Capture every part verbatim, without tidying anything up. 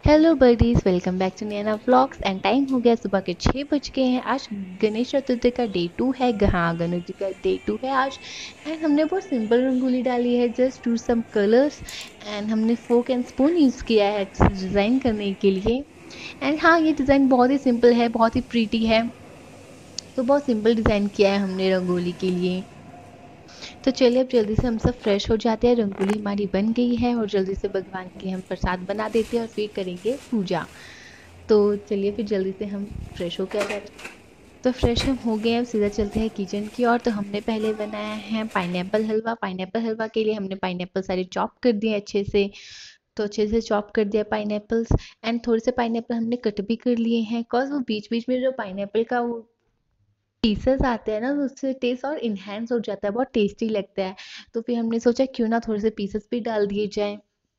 Hello buddies, welcome back to Naina vlogs. And time हो गया सुबह के छः बज गए हैं। आज गणेश चतुर्थी का डे टू है। हाँ, गणेश जी का डे टू है आज। एंड हमने बहुत सिंपल रंगोली डाली है, just to some colours. And हमने फोक एंड स्पून यूज़ किया है डिज़ाइन करने के लिए। एंड हाँ, ये डिज़ाइन बहुत ही सिंपल है, बहुत ही प्रीटी है। तो बहुत सिंपल डिज़ाइन किया है हमने रंगोली के लिए। तो चलिए अब जल्दी से हम सब फ्रेश हो जाते हैं। रंगोली हमारी बन गई है और जल्दी से भगवान के लिए हम प्रसाद बना देते हैं और फिर करेंगे पूजा। तो चलिए फिर जल्दी से हम फ्रेश हो के आ जाते हैं। तो फ्रेश हम हो गए हैं, अब सीधा चलते हैं किचन की ओर। तो हमने पहले बनाया है पाइनएप्पल हलवा। पाइनएप्पल हलवा के लिए हमने पाइनएप्पल सारे चॉप कर दिए अच्छे से। तो अच्छे से चॉप कर दिया पाइनएप्पल्स। एंड थोड़े से पाइनएप्पल हमने कट भी कर लिए हैं, बिकॉज वो बीच बीच में जो पाइनएप्पल का वो पीसेस आते हैं ना, तो उससे टेस्ट और इन्हेंस हो जाता है, बहुत टेस्टी लगता है। तो फिर हमने सोचा क्यों ना थोड़े से पीसेस भी डाल दिए जाए।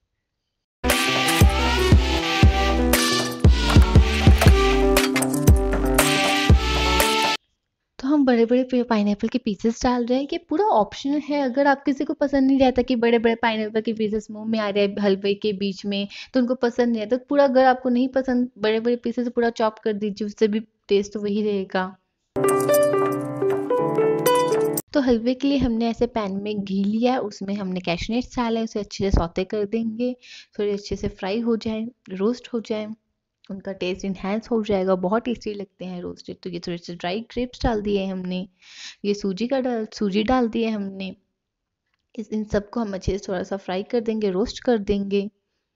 तो हम बड़े-बड़े पाइनएप्पल के पीसेस डाल रहे हैं। ये पूरा ऑप्शनल है, अगर आप किसी को पसंद नहीं रहता कि बड़े-बड़े पाइनएप्पल के पीसेस मुँह में आ रहे हैं हलवे के बीच में, तो उनको पसंद नहीं है। तो पूरा, अगर आपको नहीं पसंद बड़े-बड़े पीसेस, पूरा चॉप कर दीजिए, उससे भी टेस्ट वही रहेगा। तो हलवे के लिए हमने ऐसे पैन में घी लिया है, उसमें हमने कैशनट्स डाले, उसे अच्छे से सौते कर देंगे। थोड़े अच्छे से फ्राई हो जाए, रोस्ट हो जाए, उनका टेस्ट इन्हेंस हो जाएगा, बहुत टेस्टी लगते हैं रोस्टेड। तो ये थोड़े से ड्राई ग्रेप्स डाल दिए हमने, ये सूजी का डाल सूजी डाल दिए हमने। इस इन सबको हम अच्छे से थोड़ा सा फ्राई कर देंगे, रोस्ट कर देंगे।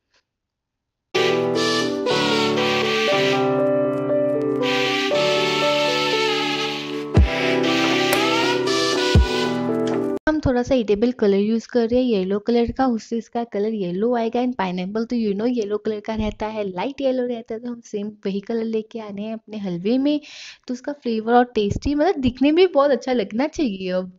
हम थोड़ा सा एडिबल कलर यूज कर रहे हैं, येलो कलर का, उससे इसका कलर येलो आएगा। एंड पाइनएप्पल तो यू नो येलो कलर का रहता है, लाइट येलो रहता है, तो हम सेम वही कलर लेके आ रहे हैं अपने हलवे में। तो उसका फ्लेवर और टेस्टी, मतलब दिखने में भी बहुत अच्छा लगना चाहिए। अब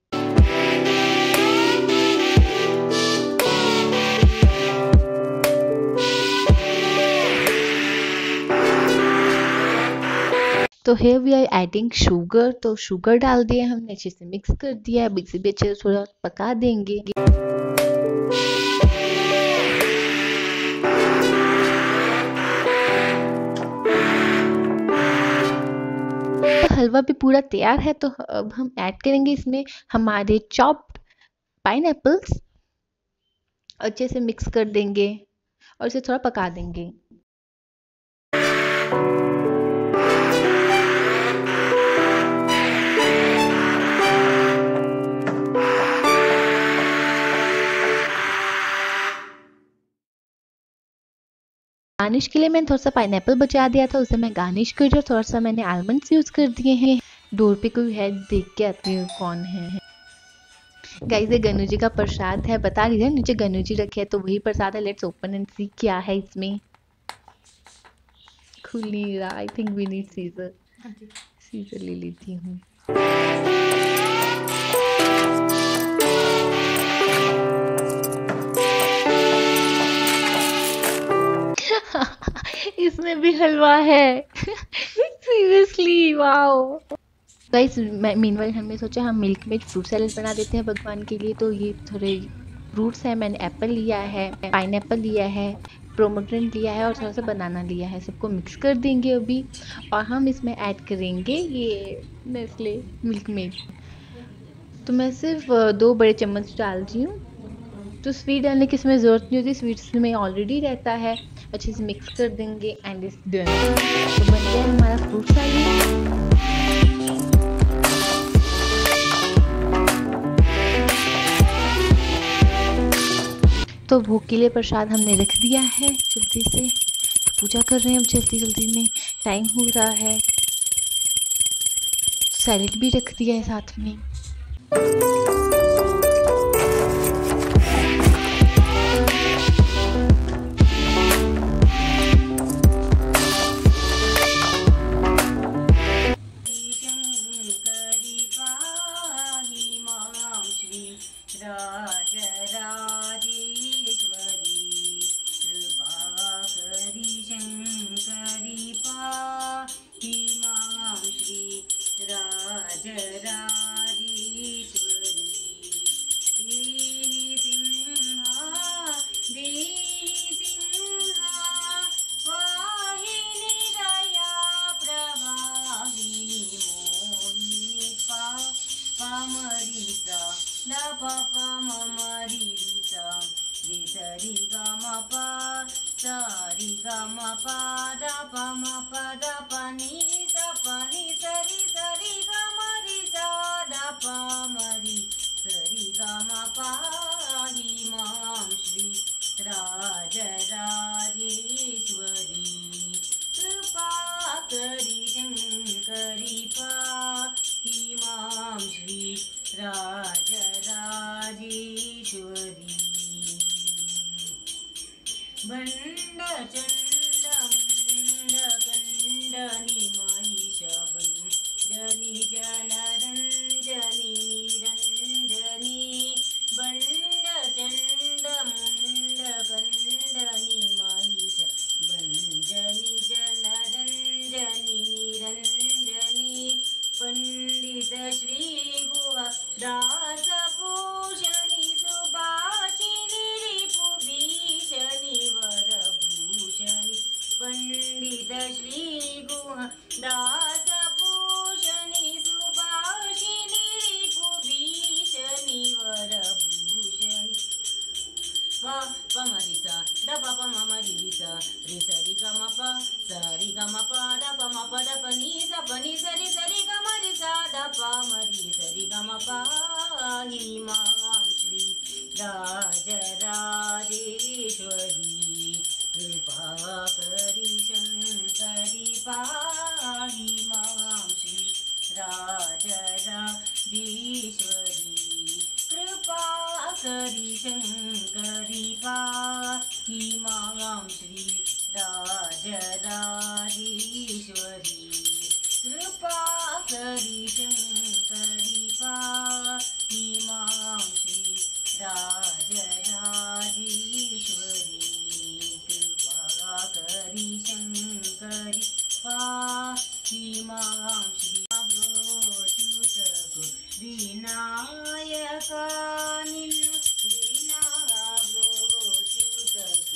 तो here we are adding sugar. तो शुगर डाल दिया हमने, अच्छे से मिक्स कर दिया है। मिक्सी भी अच्छे से थोड़ा पका देंगे। तो हलवा भी पूरा तैयार है। तो अब हम ऐड करेंगे इसमें हमारे चॉप्ड पाइनएप्पल्स, अच्छे से मिक्स कर देंगे और इसे थोड़ा पका देंगे। गार्निश के लिए मैंने थोड़ा सा पाइनएप्पल बचा दिया था, उसे मैं गार्निश कर रही हूँ। थोड़ा सा मैंने आलमंड्स यूज कर दिए हैं। डोर पे कोई है, देख के आती हूँ कौन है। गाइस, ये गनु जी का प्रसाद है, बता रही है नीचे गनु जी रखे हैं, तो वही प्रसाद है। लेट्स ओपन एंड सी क्या है इसमें। खुल नहीं रहा, I think we need scissor. Scissor ले लेती हूँ। इसमें भी हलवा है। Seriously, wow. गाइस, मीनवाइल हमने सोचा हम मिल्क में फ्रूट सैलेड बना देते हैं भगवान के लिए। तो ये थोड़े फ्रूट्स हैं, मैंने एप्पल लिया है, पाइनएप्पल लिया है, प्रोमोग्रेनेट लिया है और थोड़ा सा बनाना लिया है। सबको मिक्स कर देंगे अभी। और हम इसमें ऐड करेंगे ये नेस्ले मिल्क मेड। तो मैं सिर्फ अ, दो बड़े चम्मच डाल रही हूँ। तो स्वीट डालने की इसमें ज़रूरत नहीं होती, स्वीट में ऑलरेडी रहता है। अच्छे से मिक्स कर देंगे एंड इट्स डन। तो बन गया हमारा फ्रूट सैलेड। तो भोग के लिए प्रसाद हमने रख दिया है जल्दी से। पूजा कर रहे हैं अब जल्दी जल्दी में, टाइम हो रहा है। सैलेड भी रख दिया है साथ में। सारी गा मा पा दा पा मा पा दा पा नी सा पा नी सरी सरी गा मा री सा दा पा मा री सरी गा मा पा हिमां श्री राजराजेश्वरी कृपा करी शंकरी पाहिमां श्री राजराजेश्वरी बंड चंड मुंड कंडनी महिषाभंजनी जनरंजनी निरंजनी बंड चंड मुंड कंडनी महिषाभंजनी जनरंजनी निरंजनी पंडित श्री गुहा दास भूषणी सुभाषिनी रिपुभीषणी वरभूषणी पंडित श्री गुहा दास भूषणी Subhashini रिपुभीषणी वरभूषणी pa pa ma ri sa da pa pa ma ma ri sa ri sa ri ga ma pa sa ri ga ma pa da pa ma pa da pa ni sa pa ni sa ri sa ri ga ma ri sa da pa ma ri sa ri ga ma pa हिमां Shri Rajrajeshwari कृपा करी शंकरी पाहिमां श्री राजराजेश्वरी कृपा करी शंकरी पाहिमां श्री राजराजेश्वरी कृपा करी शंकरी पाहिमां श्री राजराजेश्वरी कृपा करी शंकरी पाहिमां श्री ब्रोचुतकु विनायका निन्नु विना ब्रोचुतकु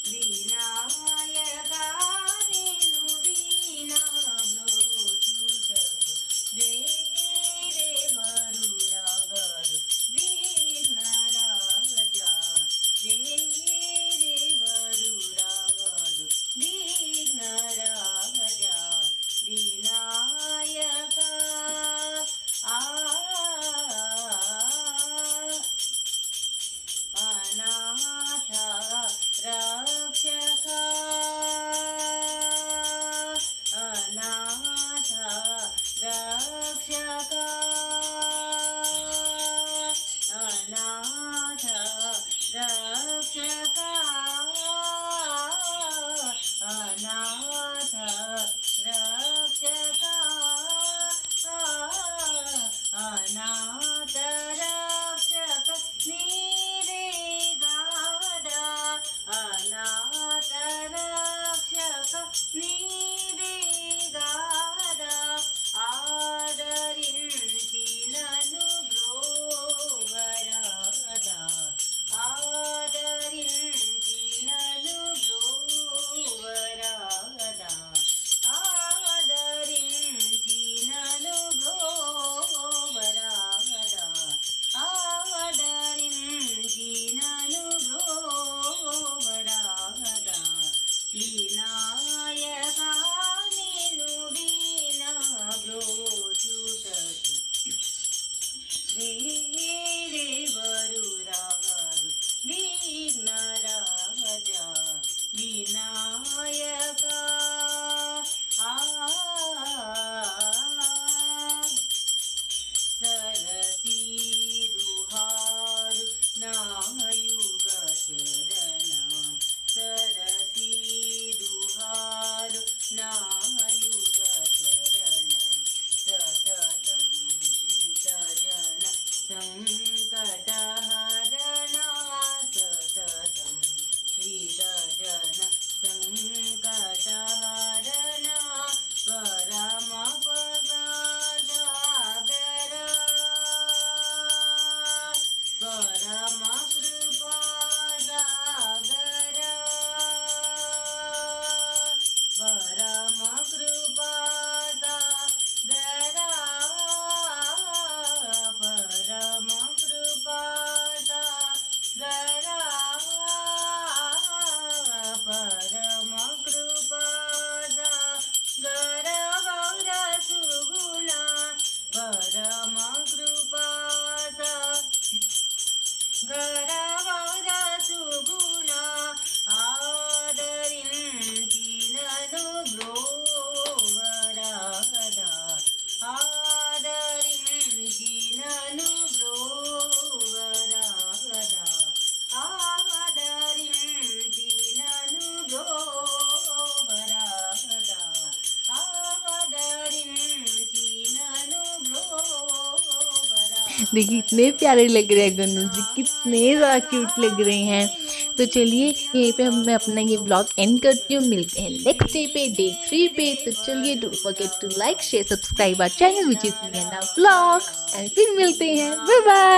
विनायका निन्नु विना ब्रोचुतकु देखिए इतने प्यारे लग रहे हैं गन्नू जी, कितने ज़्यादा क्यूट लग रहे हैं। तो चलिए यहीं पे हम मैं अपना ये ब्लॉग एंड करती हूँ। मिलते हैं नेक्स्ट डे पे, डे थ्री पे। तो चलिए don't forget to like share subscribe our channel which is Naina vlogs, and फिर मिलते हैं। Bye bye.